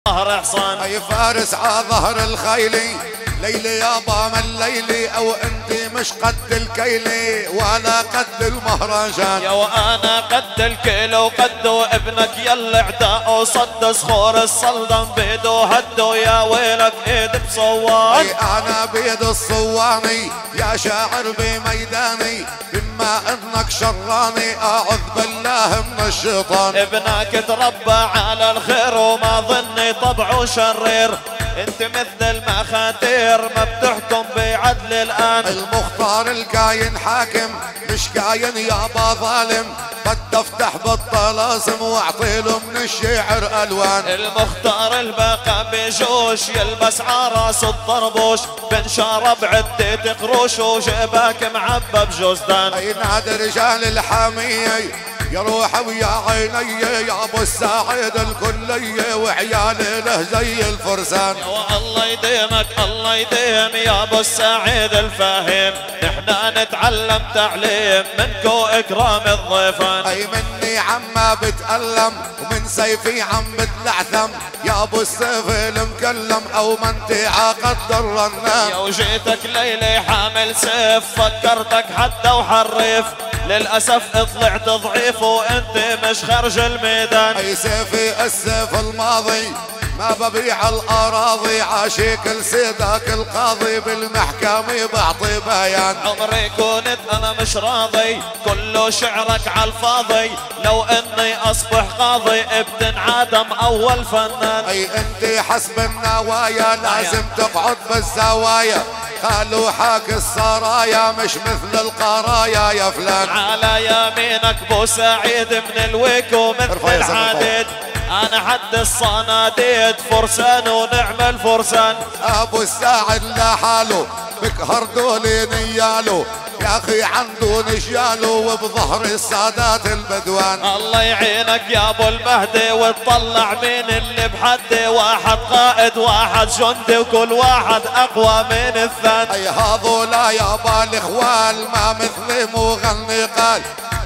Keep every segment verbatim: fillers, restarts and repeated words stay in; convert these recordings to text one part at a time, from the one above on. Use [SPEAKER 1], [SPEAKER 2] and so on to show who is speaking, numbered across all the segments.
[SPEAKER 1] ظهر حصان
[SPEAKER 2] اي فارس ع ظهر الخيلي ليلي يابا من ليلي او انت مش قد الكيلي ولا قد المهرجان
[SPEAKER 1] يا وانا قد الكيلو قدو ابنك يلا اعتاقه صد صخور الصلدم بيدو هدو يا ويلك ايد بصوان
[SPEAKER 2] اي انا بيد الصواني يا شاعر بميداني بما انك شراني اعوذ بالله من الشيطان
[SPEAKER 1] ابنك تربى على الخير وما ظني طبعه شرير انت مثل المخاتير ما بتحكم بعدل الان
[SPEAKER 2] المختار الكاين حاكم مش كاين يابا ظالم بدي افتح بالطلاسم واعطيله من الشعر الوان
[SPEAKER 1] المختار الباقى بجوش يلبس عراس الطربوش بنشارب عدة قروش وجباك معبى بجوزدان
[SPEAKER 2] اي نادي رجال الحامية يا روح ويا عيني يا ابو السعيد الكلية وعيالي له زي الفرسان
[SPEAKER 1] يا الله يديمك الله يديم يا ابو السعيد الفاهم نحنا نتعلم تعليم منكو اكرام الضيفان
[SPEAKER 2] اي مني عما بتألم ومن سيفي عم بتلعثم يا ابو السيف المكلم او منتي عقد الرنام
[SPEAKER 1] يا وجيتك ليلي حامل سيف فكرتك حتى وحريف للأسف طلعت ضعيف وانت مش خارج الميدان
[SPEAKER 2] اي سيفي السيف الماضي ما ببيع الاراضي عاشق لسيدك القاضي بالمحكمة بعطي بيان
[SPEAKER 1] عمري كنت انا مش راضي كله شعرك عالفاضي لو اني اصبح قاضي بتنعدم اول فنان
[SPEAKER 2] اي انت حسب النوايا لازم تقعد بالزوايا قالوا حاك السرايا مش مثل القرايا يا فلان
[SPEAKER 1] على يمينك بو سعيد من الويك ومثل العديد انا حد الصناديد فرسان ونعمل فرسان
[SPEAKER 2] ابو الساعد لحاله بكهر دولي نياله يا اخي عنده نشاله وبظهر السادات البدوان
[SPEAKER 1] الله يعينك يا ابو البهدي وتطلع مين اللي بحدي واحد قائد واحد جندي وكل واحد اقوى من الثاني
[SPEAKER 2] اي هذولا يابا الاخوال ما مثلي مغني قال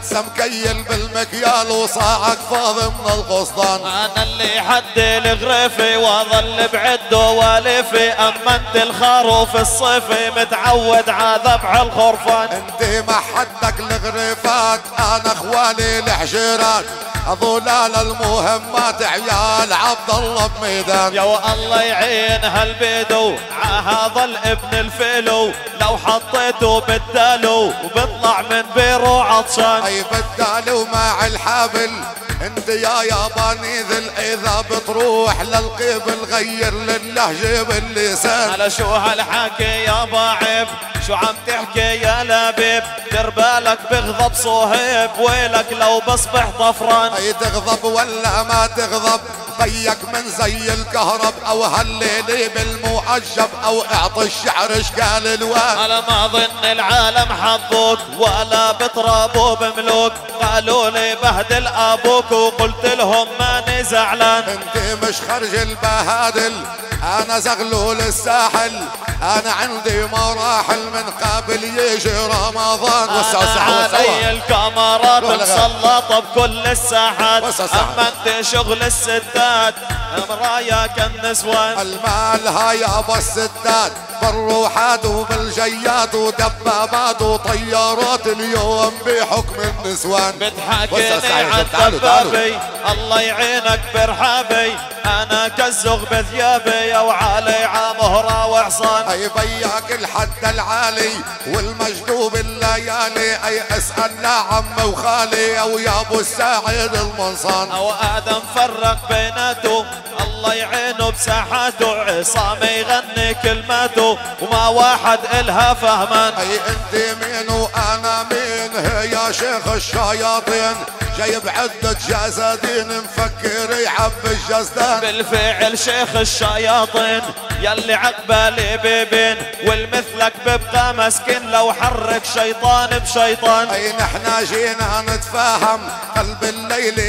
[SPEAKER 2] سمكيل بالمكيال وصاعك فاضي من القسطان
[SPEAKER 1] انا اللي حدي الغريفي واظل بعده والفي اما انت الخروف الصيفي متعود على ذبح الخرفان
[SPEAKER 2] انت ما حدك الغريفات انا اخوالي الحجيرات هذولال المهمات عيال عبد الله بميدان
[SPEAKER 1] يا الله يعين هالبيدو هذا الابن الفيلو لو حطيته بالدالو وبيطلع من بيرو عطشان
[SPEAKER 2] اي بالدالو مع الحابل انت يا ياباني ذل اذا بتروح للقبل غير للهجه باللسان
[SPEAKER 1] على شو هالحكي يا باعب شو عم تحكي يا لبيب دير بالك بغضب صهيب ويلك لو بصبح طفران
[SPEAKER 2] اي تغضب ولا ما تغضب بيك من زي الكهرب او هالليلي بالمعجب او اعطي الشعر اشكال الوان
[SPEAKER 1] على ما ظن العالم حظوك ولا بترابوا بملوك قالوا لي بهدل ابوك وقلت لهم ماني زعلان
[SPEAKER 2] انت مش خرج البهادل انا زغلول الساحل انا عندي مراحل من قبل يجي رمضان وسعوا سعوا
[SPEAKER 1] علي الكاميرات مسلطه بكل الساحات اما انت شغل الستات مرايا كالنسوان
[SPEAKER 2] المال هاي ابو الستات بالروحات وبالجيات ودبابات وطيارات اليوم بحكم النسوان
[SPEAKER 1] بتحاكيني عالدبابي الله يعينك برحابي انا كالزغ بثيابي يا وعلي عمهرة وحصان
[SPEAKER 2] اي بياك الحد العالي والمجدوب الليالي اي اسأل عمي وخالي او يا ابو الساعد المنصان
[SPEAKER 1] او ادم فرق بيناته الله يعينه بساحاته عصام يغني كلماته وما واحد الها فهمان
[SPEAKER 2] اي انت مين وانا مين يا شيخ الشياطين جايب عدة جسدين مفكر يعب الجسدان
[SPEAKER 1] بالفعل شيخ الشياطين يلي عقبالي بيبين والمثلك ببقى مسكين لو حرك شيطان بشيطان
[SPEAKER 2] اي نحنا جينا نتفاهم قلب الليل بتبان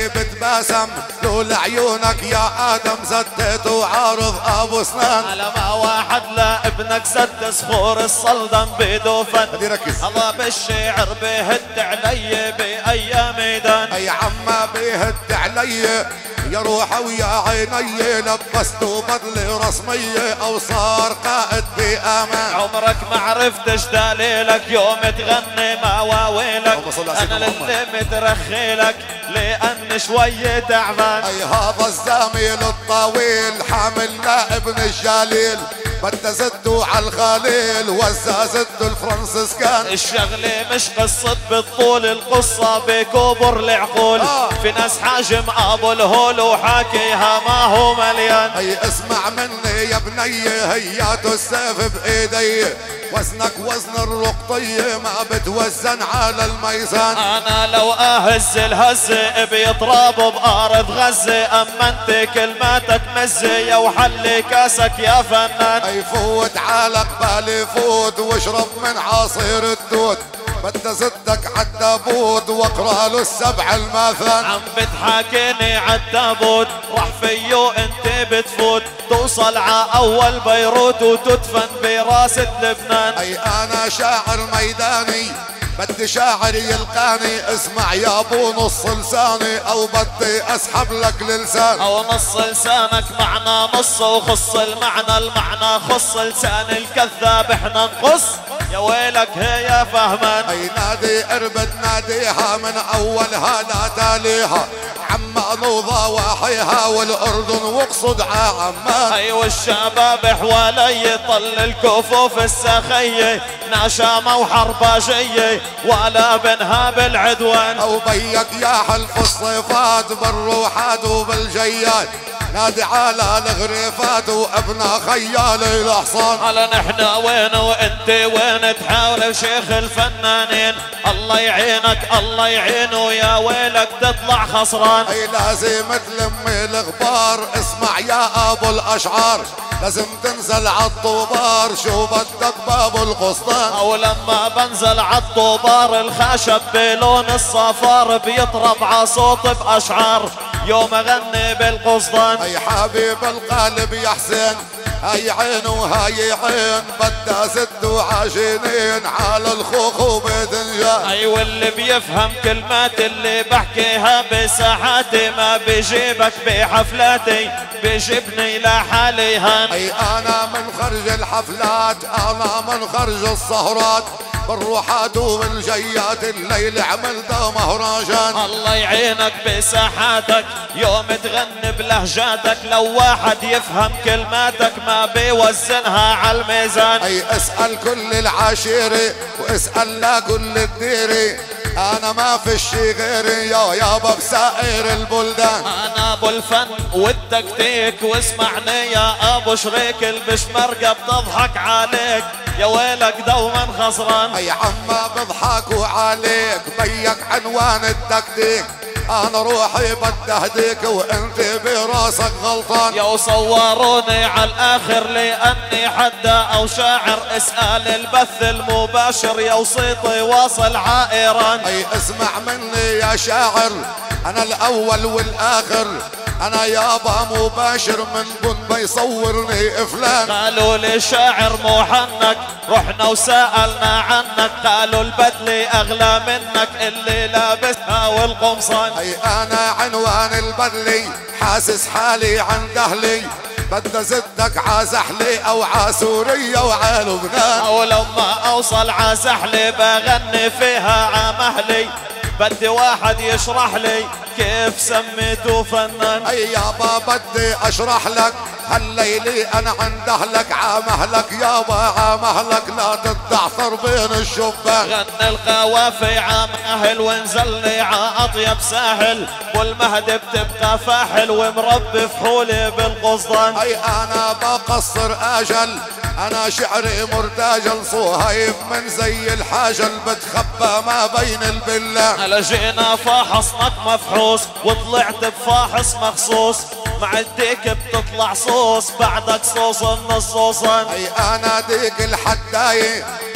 [SPEAKER 2] ابتسم لولا عيونك يا ادم زدت وعارض ابو سنان.
[SPEAKER 1] على ما واحد لابنك زد صخور الصلدم بيدو فن.
[SPEAKER 2] بدي ركز.
[SPEAKER 1] الله بالشعر بيهد علي باي ميدان.
[SPEAKER 2] اي عما بيهد علي يا روحه ويا عيني لبست بدل رسميه او صار قائد بامان.
[SPEAKER 1] عمرك ما عرفتش دليلك يوم تغني مواويلك. انا للي مترخيلك لان شوي تعبان.
[SPEAKER 2] اي هذا الزميل الطويل حامل ابن الجليل بدي زدوا على الخليل وزا زدوا الفرنسيسكان.
[SPEAKER 1] الشغلة مش قصة بالطول القصة بكبر العقول. آه. في ناس حاجم ابو الهول وحاكيها ما هو مليان.
[SPEAKER 2] اي اسمع مني يا بني هيات السيف بايدي وزنك وزن الرقطية ما بتوزن على الميزان.
[SPEAKER 1] انا لو اهز الهزة بيطراب بارض غزة اما انت كلماتك مزة وحلي كاسك يا فنان.
[SPEAKER 2] اي فوت على قبالي فوت واشرب من عصير التوت بدي زدك عالتابوت واقرا له السبع المثان.
[SPEAKER 1] عم بتحاكيني عالتابوت راح فيو انت بتفوت توصل ع اول بيروت وتدفن براسة لبنان.
[SPEAKER 2] اي انا شاعر ميداني بدي شاعر يلقاني اسمع يا ابو نص لساني او بدي اسحب لك للسان.
[SPEAKER 1] او نص لسانك معنى نص وخص المعنى المعنى خص لسان الكذاب احنا نقص يا ويلك هي يا فهمان.
[SPEAKER 2] اي نادي اربد ناديها من اولها لا تاليها عما نوضى واحيها والاردن واقصد عمان.
[SPEAKER 1] اي والشباب حوالي طل الكفوف السخيه ناشامه وحرباجيه ولا بنها بالعدوان.
[SPEAKER 2] او بيك يا حلف الصفات بالروحات وبالجيات نادي على الغريفات وابنا خيالي الحصان.
[SPEAKER 1] على نحنا وين وانت وين تحاول شيخ الفنانين الله يعينك الله يعينه يا ويلك تطلع خسران.
[SPEAKER 2] اي لازم تلمي الغبار اسمع يا ابو الاشعار لازم تنزل عالطوبار شو بدك باب القسطان.
[SPEAKER 1] او لما بنزل عالطوبار الخشب بلون الصفار بيطرب عصوت باشعار يوم اغني بالقسطان.
[SPEAKER 2] اي حبيب القلب يا حسين هاي عين وهاي عين بدها ست وعشرين على الخوخ وباذنجان.
[SPEAKER 1] اي واللي بيفهم كلمات اللي بحكيها بساحاتي ما بيجيبك بحفلاتي بيجيبني لحالي هان.
[SPEAKER 2] اي انا من خرج الحفلات انا من خرج السهرات بالروحات وبالجيات الليل عملت مهرجان.
[SPEAKER 1] الله يعينك بساحاتك يوم تغني بلهجاتك لو واحد يفهم كلماتك ما بيوزنها على الميزان.
[SPEAKER 2] اي اسأل كل العشيرة واسأل لا كل الديرة انا ما في شي غيري يا يابا بسائر البلدان.
[SPEAKER 1] انا ابو الفن والتكتيك واسمعني يا ابو شريك البشمرقة بتضحك عليك يا ويلك دوما خسران.
[SPEAKER 2] اي عما بضحكوا عليك بيك عنوان التكتيك انا روحي بدي اهديك وانت براسك غلطان.
[SPEAKER 1] يا صوروني على الاخر لاني حدا او شاعر اسال البث المباشر يا وصيتي واصل عائران.
[SPEAKER 2] اي اسمع مني يا شاعر انا الاول والاخر انا يابا مباشر من بن بيصورني فلان.
[SPEAKER 1] قالوا لي شاعر محنك رحنا وسألنا عنك قالوا البدلة اغلى منك اللي لابسها والقمصان.
[SPEAKER 2] اي انا عنوان البدلي حاسس حالي عند اهلي بدي زدك عازحلي او عاسورية وعا لبنان.
[SPEAKER 1] او لما اوصل عازحلي بغني فيها عمهلي بدي واحد يشرح لي كيف سميته فنان.
[SPEAKER 2] اي يابا بدي اشرح لك هالليلي انا عند اهلك عامهلك يابا عامهلك لا تتعثر بين الشبان.
[SPEAKER 1] غني القوافي عام اهل وانزلني ع اطيب ساحل والمهد بتبقى فاحل ومربي فحولي بالقصدان.
[SPEAKER 2] اي انا بقصر اجل انا شعري مرتجل صهيب من زي الحاجل بتخبى ما بين البلان.
[SPEAKER 1] هلا جينا فاحصنك مفحوص وطلعت بفاحص مخصوص مع الديك بتطلع صوص بعدك صوص من الصوصان.
[SPEAKER 2] اي انا ديك الحداية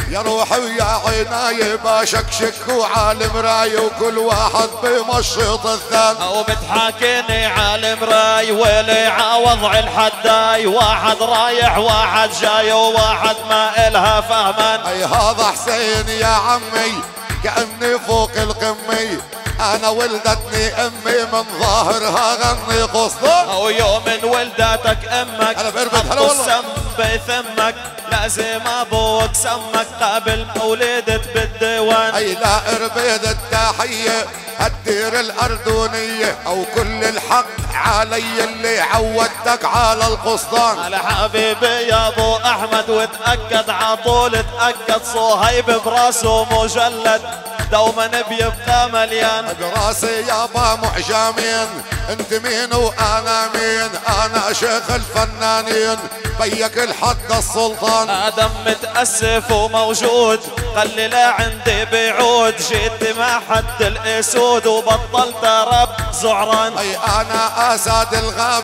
[SPEAKER 2] يا روحي ويا عيناي بشكشك وعالم راي وكل واحد بمشط الثاني.
[SPEAKER 1] وبتحاكيني عالم راي ويلي عوض الحداي، واحد رايح واحد جاي وواحد ما إلها فهمان.
[SPEAKER 2] اي هذا حسين يا عمي كأني فوق القمي، انا ولدتني امي من ظاهرها غني قصدك.
[SPEAKER 1] او يوم ولدتك امك
[SPEAKER 2] انا بربد هلا والله
[SPEAKER 1] السم بثمك، لازم ابوك سمك قبل ما ولدت بالديوان.
[SPEAKER 2] اي لا اربد التحيه الدير الاردنيه او كل الحق علي اللي عودتك على القصدان.
[SPEAKER 1] على حبيبي يا ابو احمد وتاكد عطول تاكد صهيب براسه مجلد دوما بيبقى مليان.
[SPEAKER 2] براسي يابا محجامين انت مين وانا مين، انا شيخ الفنانين بيك الحد السلطان.
[SPEAKER 1] ادم متاسف وموجود خلي لا عندي بعود، جيت مع حد الاسود وبطلت رب زعران.
[SPEAKER 2] اي انا اسد الغاب